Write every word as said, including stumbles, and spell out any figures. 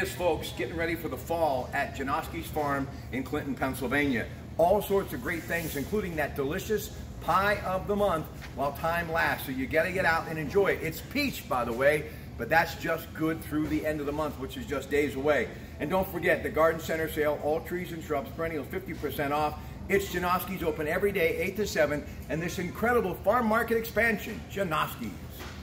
is, folks, getting ready for the fall at Janoski's Farm in Clinton, Pennsylvania. All sorts of great things, including that delicious pie of the month while time lasts. So you gotta get out and enjoy it. It's peach, by the way, but that's just good through the end of the month, which is just days away. And don't forget the garden center sale, all trees and shrubs, perennials, fifty percent off. It's Janoski's, open every day, eight to seven, and this incredible farm market expansion, Janoski's.